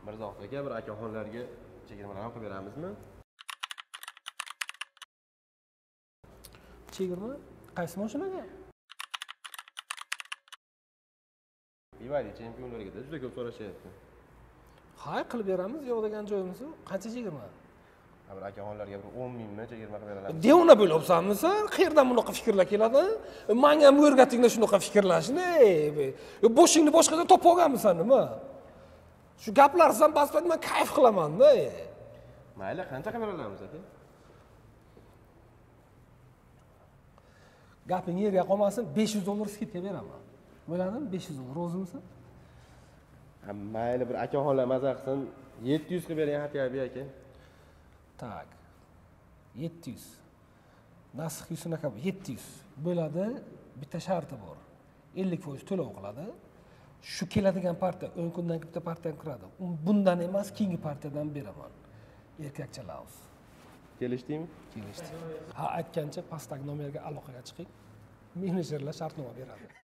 Mirzohid aka bir akaxonlarga chegirmalarni qilib beramizmi? Chegirma? Qaysi mashinaga? BYD chempionlarga juda ko'p so'rashyapti. Hay, qilib beramiz, yo'q degan joyimiz yo'q. Qancha chegirma? Bir akaxonlarga bir 10 mingmi chegirma qilib beramiz. Devona bo'libsanmi sen? Qayerdan bunaqa fikrlar keladi? Menga ham o'rgatinglar shunaqa fikrlashni. Boshingni boshqadan topib olganmisan nima? Shu gaplarsan paspat men kayf qilaman-da. Mayli, qancha qilib beramiz aka? Gaping yerga qolmasin, $500 skidka beraman. Bo'ladimi? $500 rozimisan? Mayli, bir akaxonlar maza qilsin, 700 qilib bering Hatiyabi aka. Tak. 700. Nasx shunaqa 700. Bo'ladi, bitta sharti bor. 50% to'lov qiladi. Shu keladigan partiya 10 kundan bitta partiya kiradi. Bundan emas, keyingi partiyadan beraman. Erkakchalar. Kelishdingmi? Kelishdi. Ha, aytgancha pastdagi nomerga aloqaga chiqing. Menejerlar shartnoma beradi.